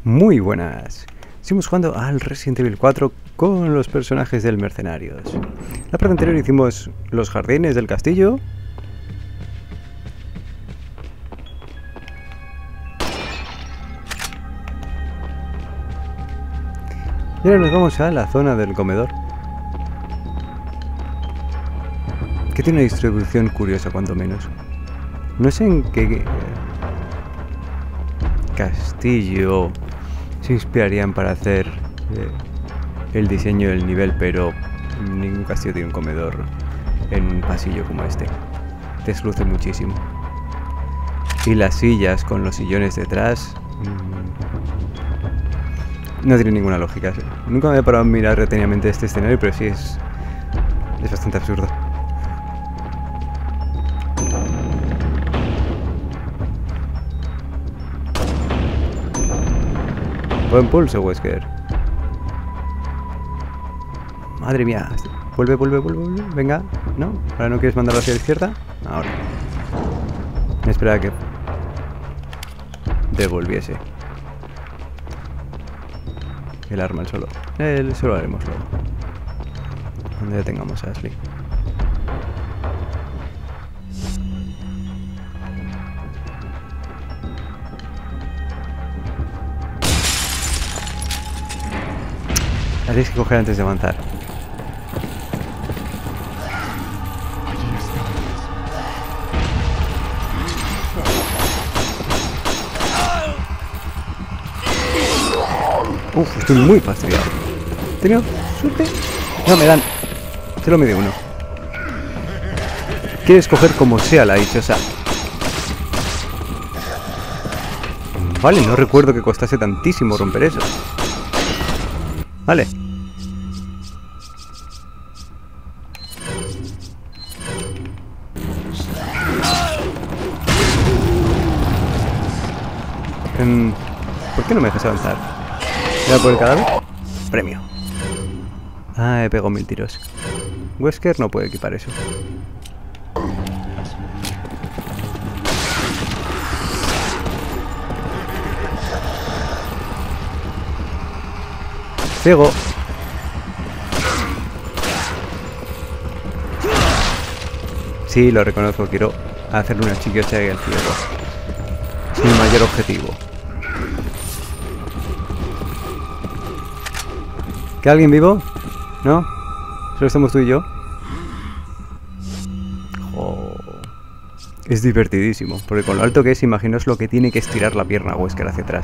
Muy buenas. Seguimos jugando al Resident Evil 4 con los personajes del Mercenarios. La parte anterior hicimos los jardines del castillo. Y ahora nos vamos a la zona del comedor, que tiene una distribución curiosa cuanto menos. No sé en qué castillo se inspirarían para hacer el diseño del nivel, pero ningún castillo tiene un comedor en un pasillo como este. Desluce muchísimo. Y las sillas con los sillones detrás no tiene ninguna lógica. Nunca me he parado a mirar detenidamente este escenario, pero sí es bastante absurdo. Buen pulso, Wesker. Madre mía. Vuelve. Venga. ¿No? ¿Ahora no quieres mandarlo hacia la izquierda? Ahora. Me esperaba que devolviese el arma al solo. Eso lo haremos luego, cuando ya tengamos a Ashley. La tienes que coger antes de avanzar. Uf, estoy muy fastidiado. ¿He tenido suerte? No, me dan. Se lo mide uno. Quieres coger como sea la dichosa. Vale, no recuerdo que costase tantísimo romper eso. Vale. ¿Por qué no me dejas avanzar? ¿Era por el cadáver? Premio. Ah, he pegado 1000 tiros. Wesker no puede equipar eso. Ciego. Sí, lo reconozco. Quiero hacerle una chiquiosa al ciego. Es mi mayor objetivo. ¿Queda alguien vivo? ¿No? ¿Solo estamos tú y yo? Oh. Es divertidísimo. Porque con lo alto que es, imaginaos lo que tiene que estirar la pierna Wesker hacia atrás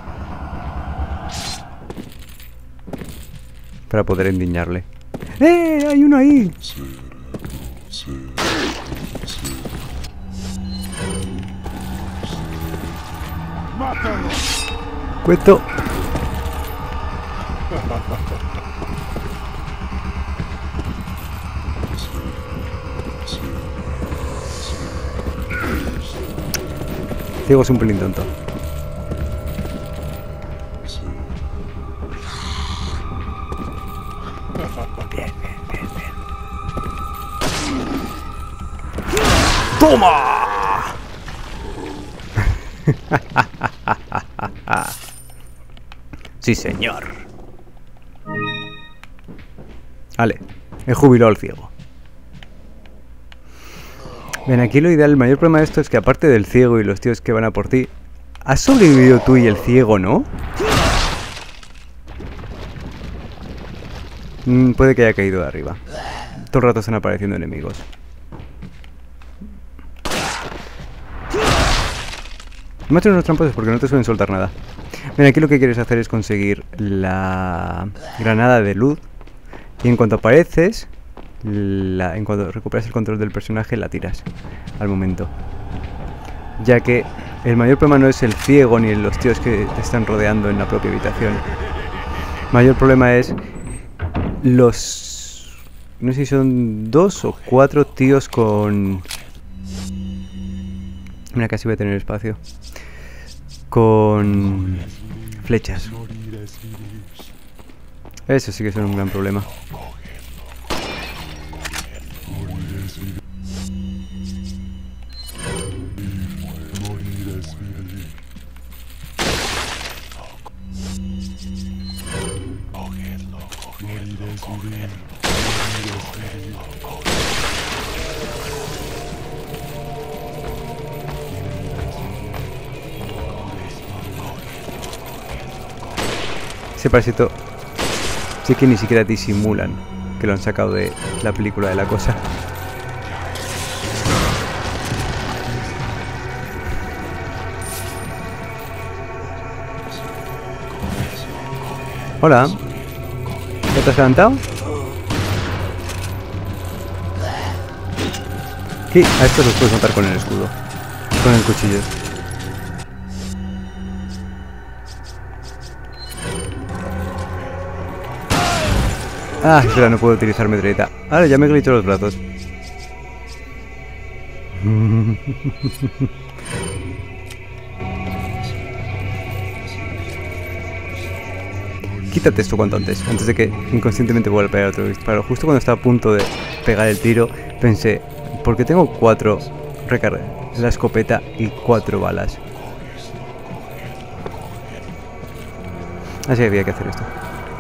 para poder endiñarle. ¡Eh! ¡Hay uno ahí! ¡Cueto! Ciego es un pelín tonto. Bien. ¡Toma! Sí, señor. Vale, he jubilado al ciego. Bien, aquí lo ideal, el mayor problema de esto es que aparte del ciego y los tíos que van a por ti, has sobrevivido tú y el ciego, ¿no? Puede que haya caído de arriba. Todo el rato están apareciendo enemigos. Me he hecho unos tramposos porque no te suelen soltar nada. Bien, aquí lo que quieres hacer es conseguir la granada de luz. Y en cuanto apareces, en cuanto recuperas el control del personaje, la tiras al momento. Ya que el mayor problema no es el ciego ni los tíos que te están rodeando en la propia habitación. El mayor problema es los... no sé si son 2 o 4 tíos con... Mira, casi voy a tener espacio. Con flechas. Eso sí que es un gran problema. Ese parásito sí que ni siquiera disimulan que lo han sacado de la película de La Cosa. Hola. ¿Ya te has levantado? Sí, a estos los puedes matar con el escudo. Con el cuchillo. Ah, espera, no puedo utilizar metralleta. Ahora ya me he glitchado los brazos. Quítate esto cuanto antes de que inconscientemente vuelva a pegar otro disparo. Justo cuando estaba a punto de pegar el tiro, pensé, ¿por qué tengo 4 recargas? La escopeta y 4 balas. Así que había que hacer esto.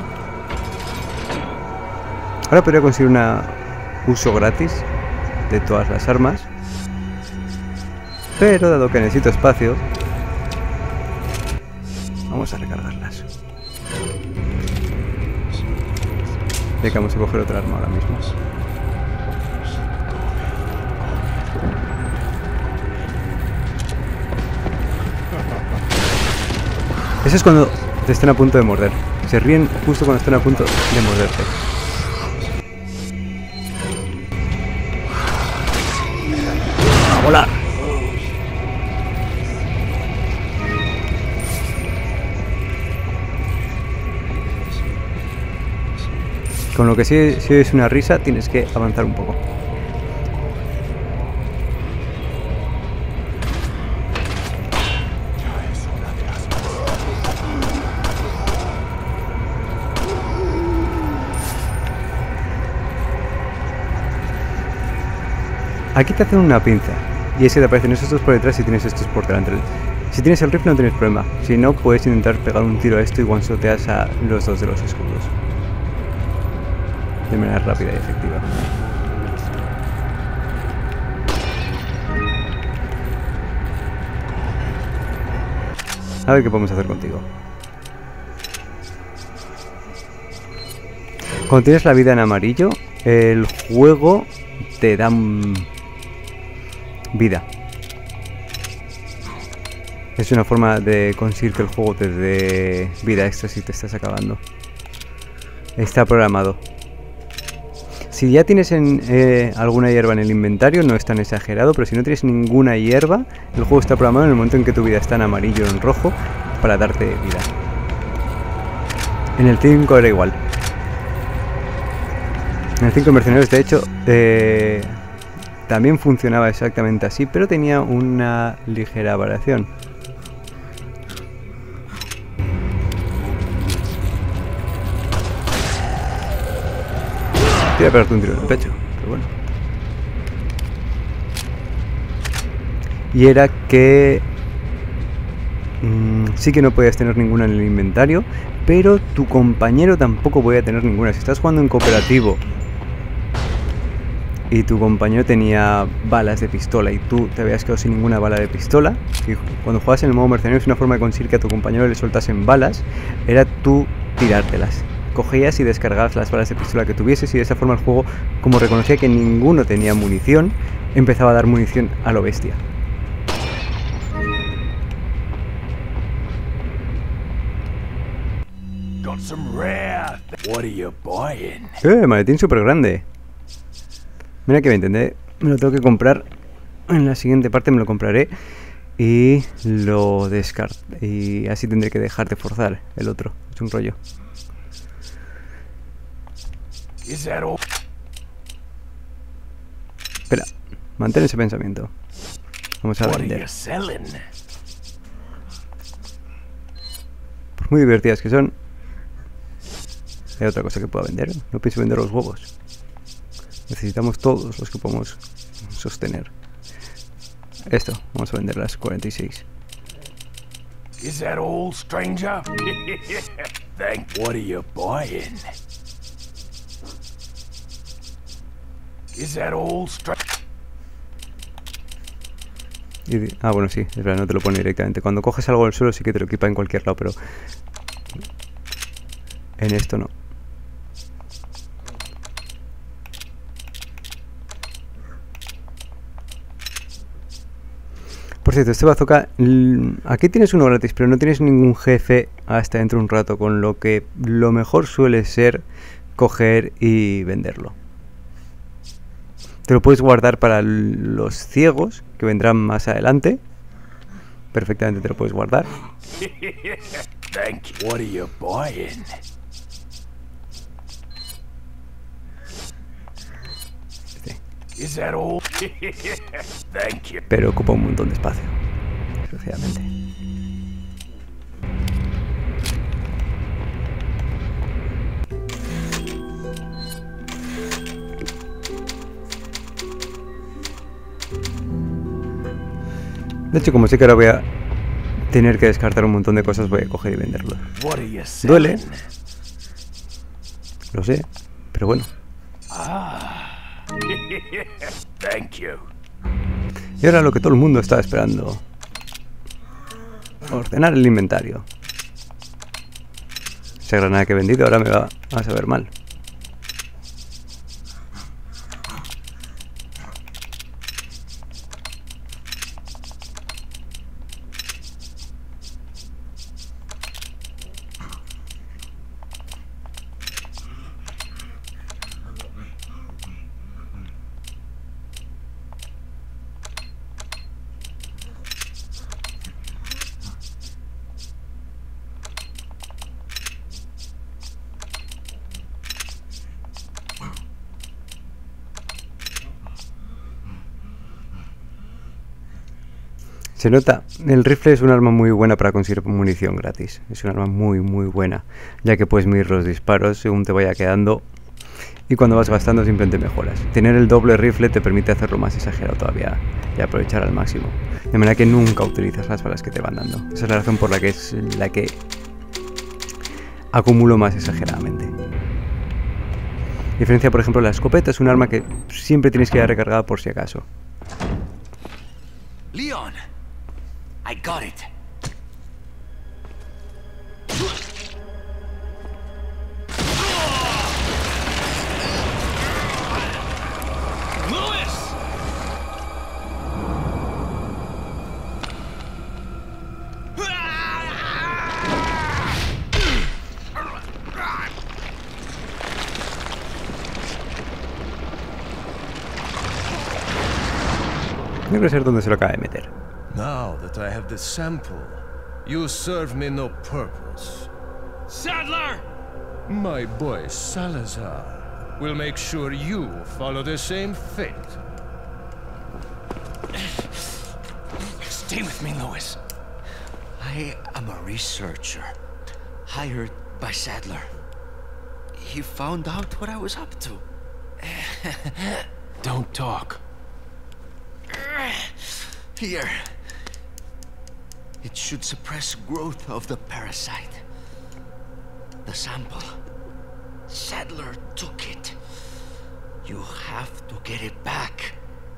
Ahora podría conseguir un uso gratis de todas las armas. Pero dado que necesito espacio, vamos a recargarlas. Ya que vamos a coger otra arma ahora mismo. Eso es cuando te estén a punto de morder. Se ríen justo cuando están a punto de morderte. ¡A volar! Con lo que si es una risa, tienes que avanzar un poco. Aquí te hacen una pinza, y es que te aparecen estos por detrás y tienes estos por delante. Si tienes el rifle no tienes problema, si no puedes intentar pegar un tiro a esto y one-shoteas a los dos de los escudos. De manera rápida y efectiva. A ver qué podemos hacer contigo. Cuando tienes la vida en amarillo, el juego te da vida. Es una forma de conseguir que el juego te dé vida extra si te estás acabando. Está programado. Si ya tienes alguna hierba en el inventario, no es tan exagerado, pero si no tienes ninguna hierba, el juego está programado en el momento en que tu vida está en amarillo o en rojo para darte vida. En el 5 era igual. En el 5 Mercenarios, de hecho, también funcionaba exactamente así, pero tenía una ligera variación. Quería pegarte un tiro en el pecho, pero bueno. Y era que sí que no podías tener ninguna en el inventario, pero tu compañero tampoco podía tener ninguna. Si estás jugando en cooperativo y tu compañero tenía balas de pistola y tú te habías quedado sin ninguna bala de pistola, y cuando juegas en el modo mercenario es una forma de conseguir que a tu compañero le soltasen balas, era tú tirártelas. Cogías y descargabas las balas de pistola que tuvieses y de esa forma el juego, como reconocía que ninguno tenía munición, empezaba a dar munición a lo bestia. Maletín súper grande. Mira que me entendé. Me lo tengo que comprar. En la siguiente parte me lo compraré y lo descarto. Y así tendré que dejar de forzar el otro. Es un rollo. Espera, mantén ese pensamiento. Vamos a vender. Por muy divertidas que son, hay otra cosa que pueda vender. No pienso vender los huevos. Necesitamos todos los que podemos sostener. Esto, vamos a vender las 46. Is that all, stranger? Thank. What are you buying? Is that all Ah, bueno, sí, es verdad, no te lo pone directamente. Cuando coges algo del suelo sí que te lo equipa en cualquier lado, pero en esto no. Por cierto, este bazooka, aquí tienes uno gratis, pero no tienes ningún jefe hasta dentro de un rato, con lo que lo mejor suele ser coger y venderlo. Te lo puedes guardar para los ciegos, que vendrán más adelante. Perfectamente te lo puedes guardar. Thank you. What are you buying? Is that all? Thank you. Pero ocupa un montón de espacio, desgraciadamente. De hecho, como sé que ahora voy a tener que descartar un montón de cosas, voy a coger y venderlo. What are you Duele, selling? lo sé, pero bueno. Thank you. Y ahora lo que todo el mundo está esperando: ordenar el inventario. Esa granada que he vendido ahora me va a saber mal. Se nota, el rifle es un arma muy buena para conseguir munición gratis. Es un arma muy buena, ya que puedes medir los disparos según te vaya quedando y cuando vas gastando simplemente mejoras. Tener el doble rifle te permite hacerlo más exagerado todavía y aprovechar al máximo. De manera que nunca utilizas las balas que te van dando. Esa es la razón por la que es la que acumulo más exageradamente. Diferencia, por ejemplo, la escopeta es un arma que siempre tienes que ir recargada por si acaso. Leon, I got it. Lewis! Debe ser donde se lo acaba de meter. Now that I have the sample, you serve me no purpose. Sadler! My boy Salazar will make sure you follow the same fate. Stay with me, Lewis. I am a researcher, hired by Sadler. He found out what I was up to. Don't talk. Here. It should suppress growth of the parasite. The sample. Sadler took it. You have to get it back.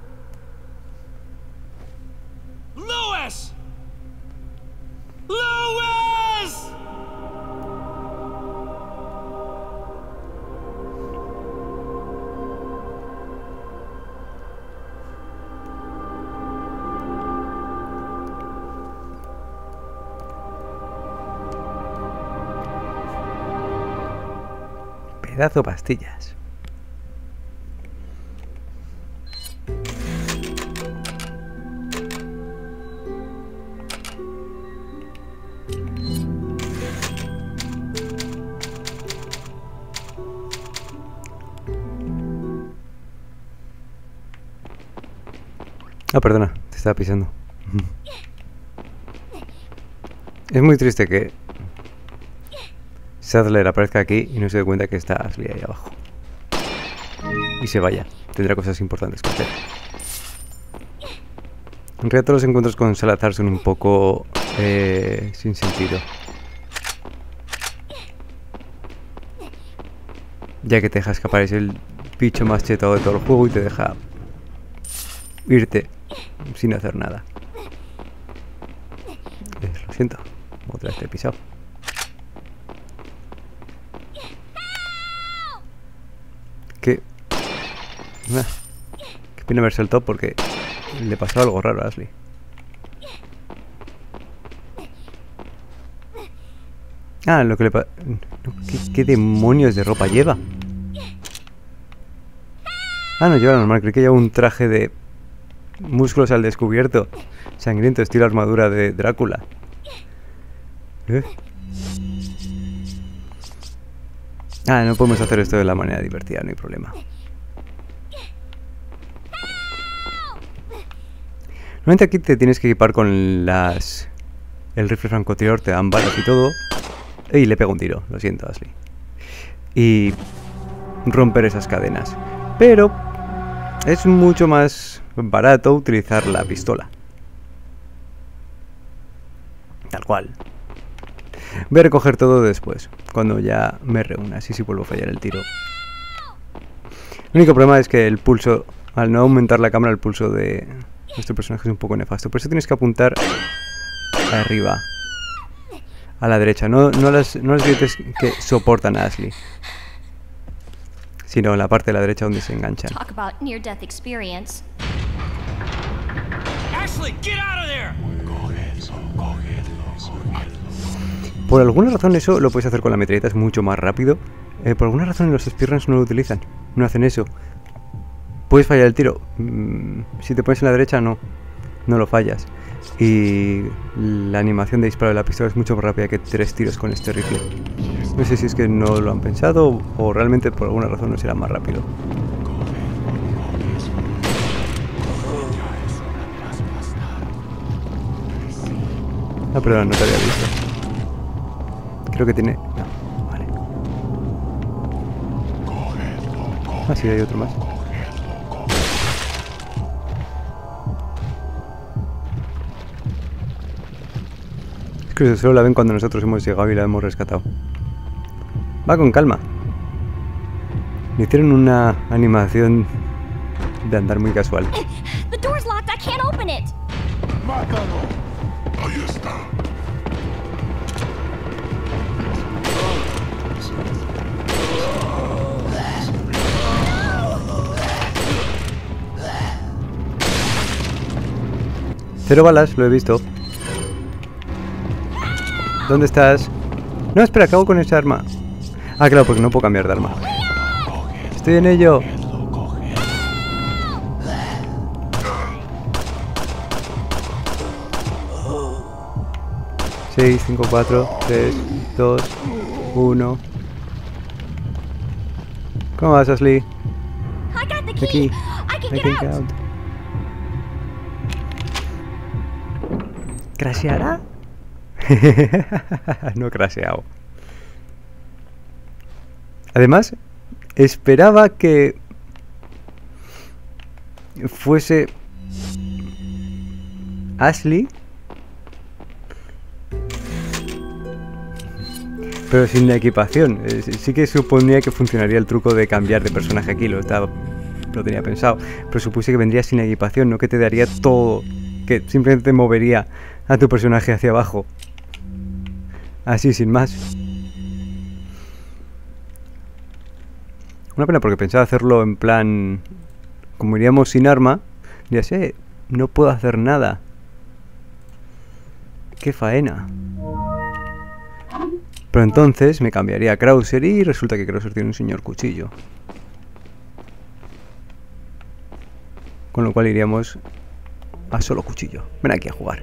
Lewis! Lewis! Pedazo pastillas. Ah, perdona, te estaba pisando. Es muy triste que Sadler aparezca aquí y no se dé cuenta que está Ashley ahí abajo. Y se vaya. Tendrá cosas importantes que hacer. En realidad todos los encuentros con Salazar son un poco sin sentido. Ya que te deja escapar, es el bicho más chetado de todo el juego y te deja irte sin hacer nada. Lo siento, otra vez te he pisado. Qué pena haber saltado porque le pasó algo raro a Ashley. Ah, lo que le pasa... ¿Qué demonios de ropa lleva? Ah, no lleva la normal, creí que lleva un traje de músculos al descubierto, sangriento, estilo armadura de Drácula. Ah, no podemos hacer esto de la manera divertida, no hay problema. Normalmente aquí te tienes que equipar con el rifle francotirador, te dan balas y todo. Y le pego un tiro, lo siento, Ashley. Y romper esas cadenas. Pero es mucho más barato utilizar la pistola. Tal cual. Voy a recoger todo después, cuando ya me reúna, así si vuelvo a fallar el tiro. El único problema es que el pulso, al no aumentar la cámara, el pulso de nuestro personaje es un poco nefasto. Por eso tienes que apuntar arriba, a la derecha, no las grietas que soportan a Ashley, sino en la parte de la derecha donde se enganchan. Por alguna razón eso lo puedes hacer con la metralleta, es mucho más rápido. Por alguna razón los speedruns no lo utilizan, no hacen eso. Puedes fallar el tiro. Si te pones en la derecha no lo fallas. Y la animación de disparo de la pistola es mucho más rápida que 3 tiros con este rifle. No sé si es que no lo han pensado o realmente por alguna razón no será más rápido. Ah, perdón, no te había visto. Creo que tiene... No, vale. Ah, sí, hay otro más. Es que solo la ven cuando nosotros hemos llegado y la hemos rescatado. Va con calma. Me hicieron una animación de andar muy casual. The door's locked. I can't open it. Mátalo. Ahí está. Cero balas, lo he visto. ¿Dónde estás? No, espera, acabo con esa arma. Ah, claro, porque no puedo cambiar de arma. Estoy en ello. Seis, 5, 4, 3, 2, 1. ¿Cómo vas, Ashley? Aquí. I can count. ¿Crasheará? No he crasheado. Además, esperaba que fuese Ashley, pero sin la equipación. Sí que suponía que funcionaría el truco de cambiar de personaje aquí, lo tenía pensado, pero supuse que vendría sin equipación, no que te daría todo, que simplemente te movería a tu personaje hacia abajo. Así, sin más. Una pena porque pensaba hacerlo en plan... Como iríamos sin arma, ya sé, no puedo hacer nada. ¡Qué faena! Pero entonces me cambiaría a Krauser y resulta que Krauser tiene un señor cuchillo. Con lo cual iríamos a solo cuchillo. Ven aquí a jugar.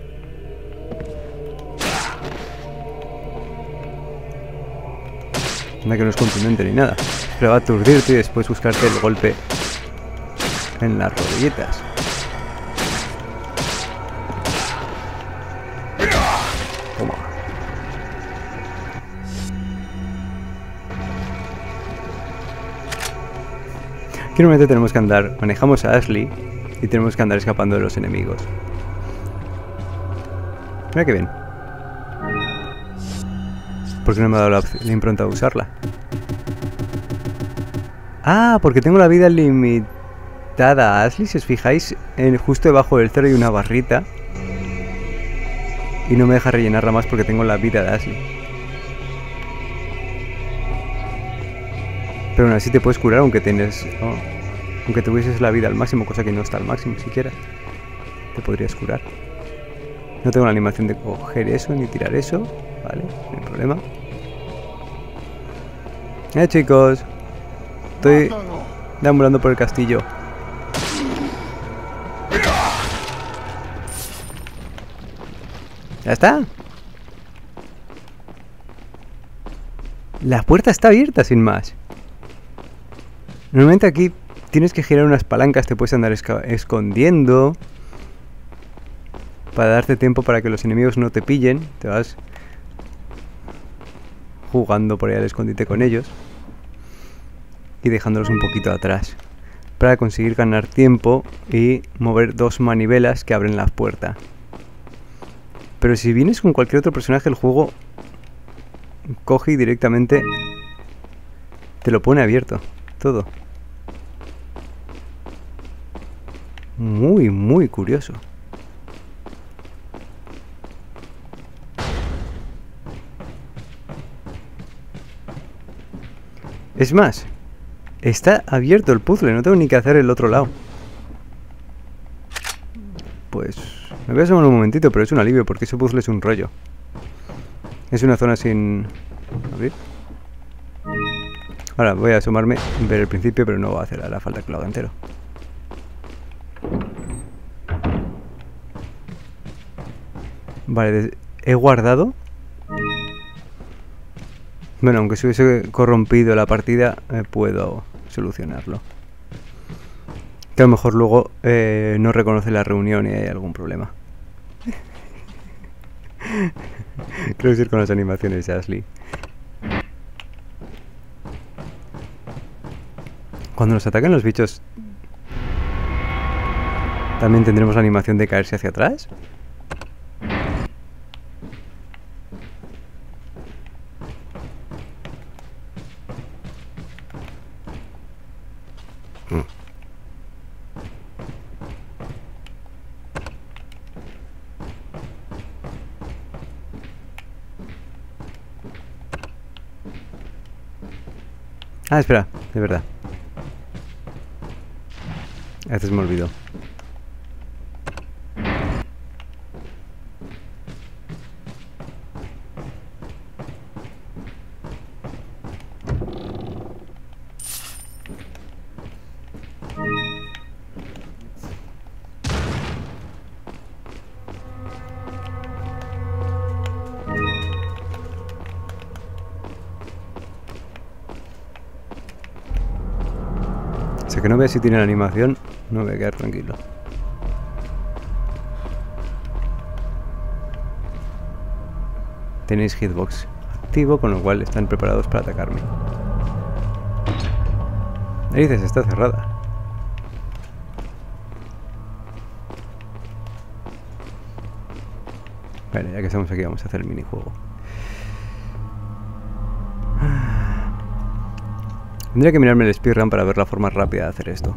Nada que no es contundente ni nada. Pero va a aturdirte y después buscarte el golpe en las rodilletas. Toma. Aquí normalmente tenemos que andar, manejamos a Ashley y tenemos que andar escapando de los enemigos. Mira que bien. ¿Por qué no me ha dado la impronta de usarla? Ah, porque tengo la vida limitada. Ashley, si os fijáis, justo debajo del cero hay una barrita. Y no me deja rellenarla más porque tengo la vida de Ashley. Pero aún así te puedes curar aunque tienes... Oh, aunque tuvieses la vida al máximo, cosa que no está al máximo siquiera. Te podrías curar. No tengo la animación de coger eso ni tirar eso. Vale, no hay problema. Chicos. Estoy deambulando por el castillo. ¿Ya está? La puerta está abierta sin más. Normalmente aquí tienes que girar unas palancas, te puedes andar escondiendo para darte tiempo para que los enemigos no te pillen. Te vas jugando por ahí al escondite con ellos y dejándolos un poquito atrás para conseguir ganar tiempo y mover dos manivelas que abren la puerta. Pero si vienes con cualquier otro personaje, el juego coge y directamente te lo pone abierto todo. Muy, muy curioso. Es más, está abierto el puzzle, no tengo ni que hacer el otro lado. Pues me voy a asomar un momentito, pero es un alivio porque ese puzzle es un rollo. Es una zona sin abrir. Ahora voy a asomarme, ver el principio, pero no va a hacer la falta que lo haga entero. Vale, he guardado. Bueno, aunque se hubiese corrompido la partida, puedo solucionarlo. Que a lo mejor luego no reconoce la reunión y hay algún problema. Creo que ir con las animaciones de Ashley. Cuando nos ataquen los bichos, ¿también tendremos la animación de caerse hacia atrás? Ah, espera, de verdad. A veces me olvido. Hasta que no vea si tiene la animación, no me voy a quedar tranquilo. Tenéis hitbox activo, con lo cual están preparados para atacarme. Narices, está cerrada. Vale, ya que estamos aquí vamos a hacer el minijuego. Tendría que mirarme el speedrun para ver la forma rápida de hacer esto,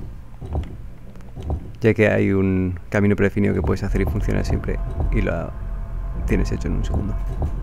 ya que hay un camino predefinido que puedes hacer y funciona siempre y lo tienes hecho en un segundo.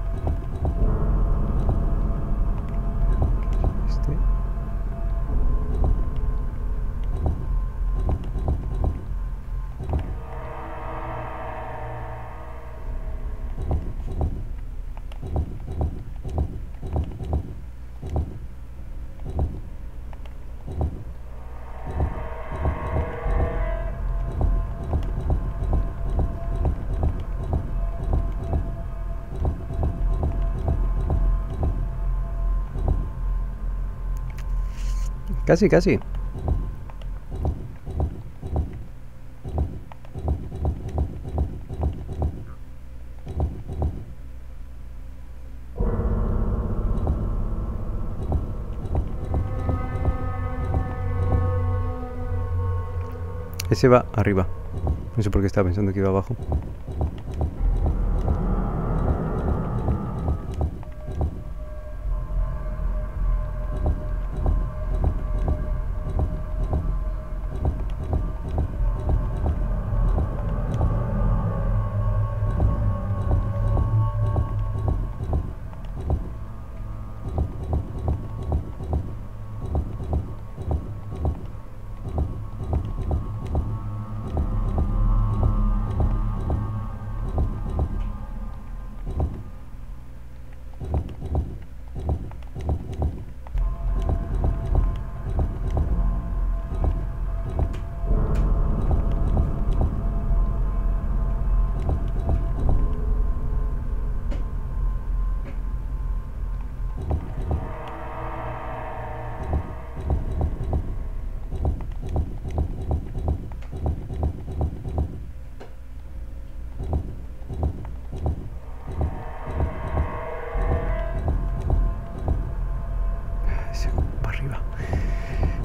Casi, casi. Ese va arriba. No sé por qué estaba pensando que iba abajo.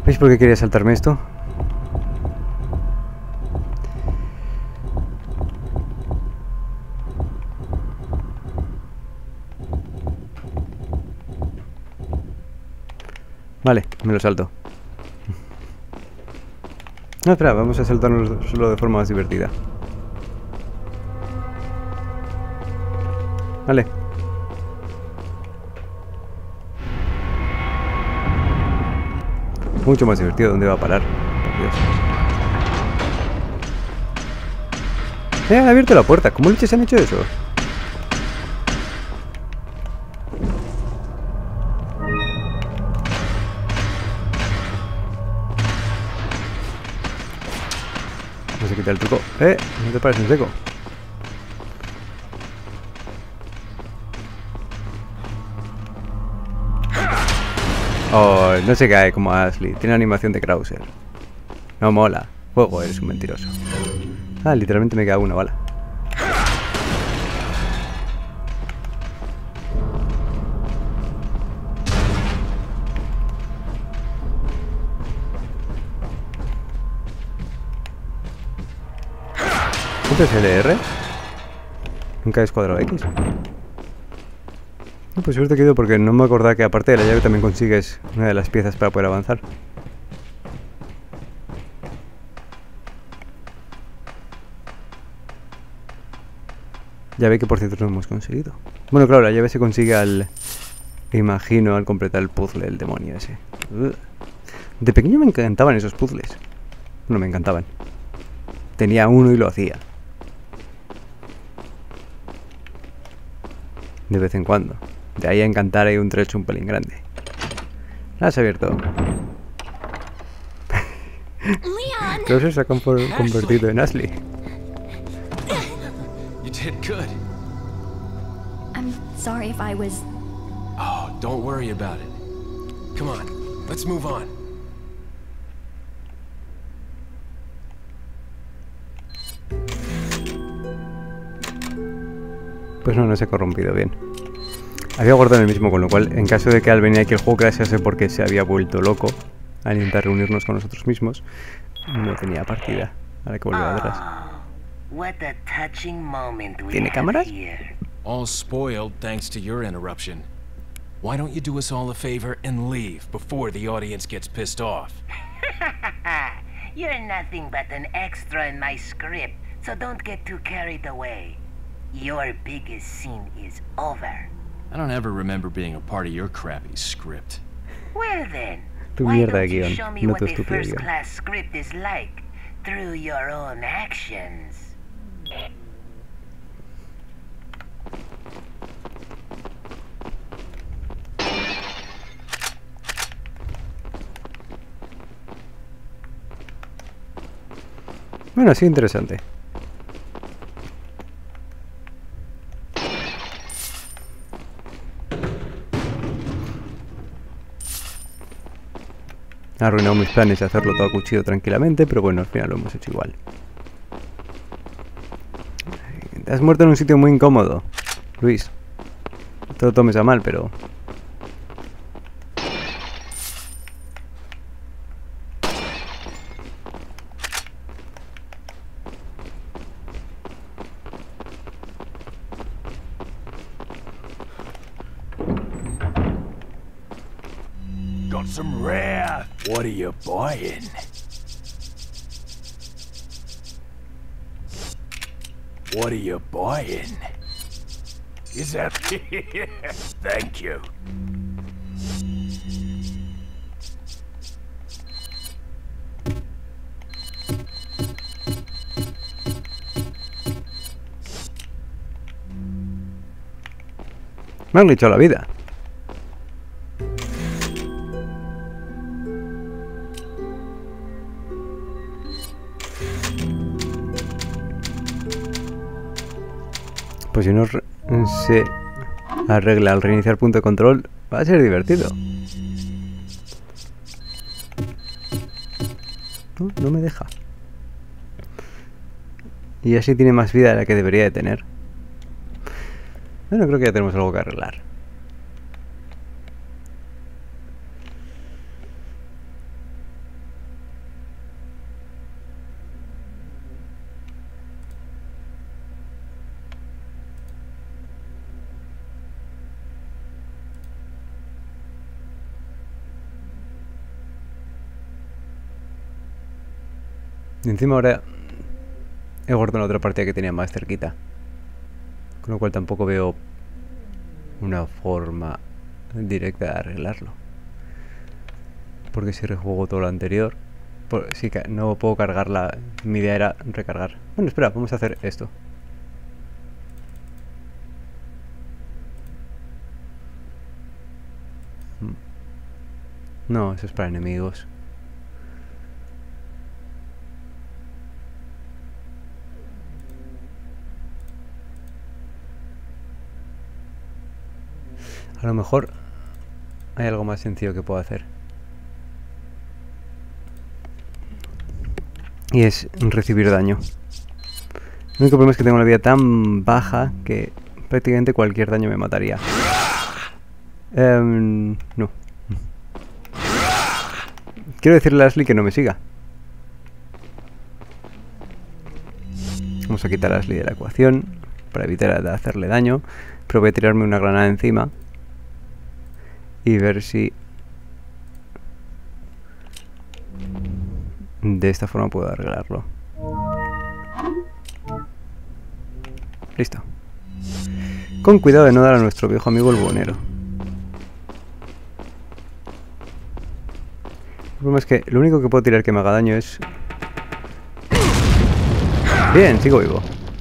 ¿Veis por qué quería saltarme esto? Vale, me lo salto. No, espera, vamos a saltarnos solo de forma más divertida. Vale. Mucho más divertido. ¿Dónde va a parar? Por Dios. Han abierto la puerta. ¿Cómo leches han hecho eso? No se quita el truco. No te pares en seco. Oh, no se cae como Ashley. Tiene animación de Krauser. No mola. Juego, eres un mentiroso. Ah, literalmente me queda una bala. ¿Esto es LR? ¿Nunca es cuadrado X? No, pues suerte que he ido porque no me acordaba que aparte de la llave también consigues una de las piezas para poder avanzar. Llave que por cierto no hemos conseguido. Bueno, claro, la llave se consigue al... imagino, al completar el puzzle del demonio ese. De pequeño me encantaban esos puzzles. No me encantaban. Tenía uno y lo hacía. De vez en cuando. De ahí a encantar hay un trecho un pelín grande. ¿La has abierto? Leon! Creo que se ha convertido en Ashley. You did good. I'm sorry if I was... Oh, don't worry about it. Come on, let's move on. Pues no se ha corrompido bien. Había guardado el mismo, con lo cual, en caso de que al venir aquí el juego crashase porque se había vuelto loco al intentar reunirnos con nosotros mismos, no tenía partida. Ahora que volver atrás. What a touching moment we ¿Tiene have cámaras? here. All spoiled thanks to your interruption. Why don't you do us all a favor and leave before the audience gets pissed off? You're nothing but an extra in my script, so don't get too carried away. Your biggest scene is over. I don't ever remember being a part of your crappy script. Well then, Tu why mierda de don't you guión, show me no what tu a estúpido guión. first-class script is like through your own actions? Bueno, sí, interesante. Ha arruinado mis planes de hacerlo todo a cuchillo tranquilamente, pero bueno, al final lo hemos hecho igual. Te has muerto en un sitio muy incómodo, Luis. No te lo tomes a mal, pero... Got some rare. What are you buying? What are you buying? Is that... Thank you. Me han glitchado la vida. Pues si no se arregla al reiniciar punto de control, va a ser divertido. No me deja. Y así tiene más vida de la que debería de tener. Bueno, creo que ya tenemos algo que arreglar. Y encima ahora he guardado la otra partida que tenía más cerquita. Con lo cual tampoco veo una forma directa de arreglarlo. Porque si rejuego todo lo anterior, sí que no puedo cargarla. Mi idea era recargar. Bueno, espera, vamos a hacer esto. No, eso es para enemigos. A lo mejor hay algo más sencillo que puedo hacer. Y es recibir daño. El único problema es que tengo una vida tan baja que prácticamente cualquier daño me mataría. No. Quiero decirle a Ashley que no me siga. Vamos a quitar a Ashley de la ecuación para evitar hacerle daño. Pero voy a tirarme una granada encima y ver si de esta forma puedo arreglarlo. Listo. Con cuidado de no dar a nuestro viejo amigo el buhonero. El problema es que lo único que puedo tirar que me haga daño es... Bien, sigo vivo.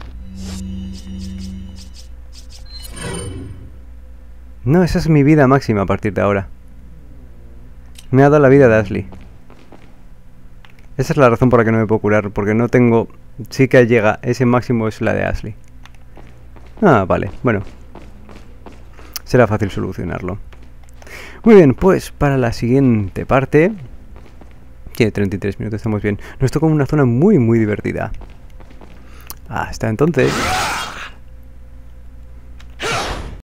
No, esa es mi vida máxima a partir de ahora. Me ha dado la vida de Ashley. Esa es la razón por la que no me puedo curar, porque no tengo... Sí que llega, ese máximo es la de Ashley. Ah, vale, bueno. Será fácil solucionarlo. Muy bien, pues para la siguiente parte... Tiene 33 minutos, estamos bien. Nos toca una zona muy, muy divertida. Hasta entonces...